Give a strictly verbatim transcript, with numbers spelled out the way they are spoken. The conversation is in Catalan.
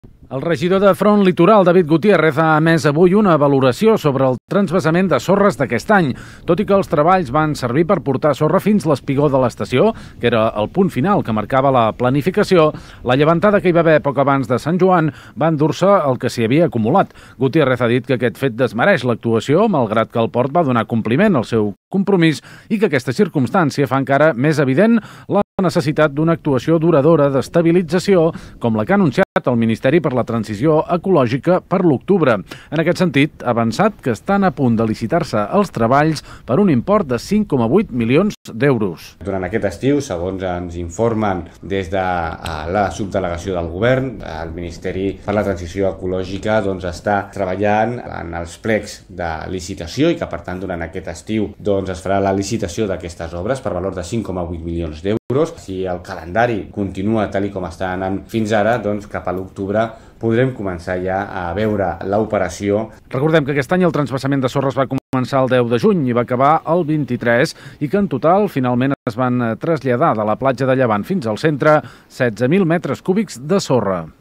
El regidor de Front Litoral, David Gutiérrez, ha emès avui una valoració sobre el transvasament de sorres d'aquest any. Tot i que els treballs van servir per portar sorra fins l'espigó de l'estació, que era el punt final que marcava la planificació, la llevantada que hi va haver poc abans de Sant Joan va endur-se el que s'hi havia acumulat. Gutiérrez ha dit que aquest fet desmereix l'actuació, malgrat que el port va donar compliment al seu compromís i que aquesta circumstància fa encara més evident la necessitat d'una actuació duradora d'estabilització, com la que ha anunciat el Ministeri per la Transició Ecològica per l'octubre. En aquest sentit, ha avançat que estan a punt de licitar-se els treballs per un import de cinc coma vuit milions d'euros. Durant aquest estiu, segons ens informen des de la subdelegació del Govern, el Ministeri per la Transició Ecològica doncs, està treballant en els plecs de licitació i que, per tant, durant aquest estiu doncs, es farà la licitació d'aquestes obres per valor de cinc coma vuit milions d'euros. Si el calendari continua tal com està anant fins ara, doncs cap a l'octubre podrem començar ja a veure l'operació. Recordem que aquest any el transvasament de sorres va començar el deu de juny i va acabar el vint-i-tres i que en total finalment es van traslladar de la platja de Llevant fins al centre setze mil metres cúbics de sorra.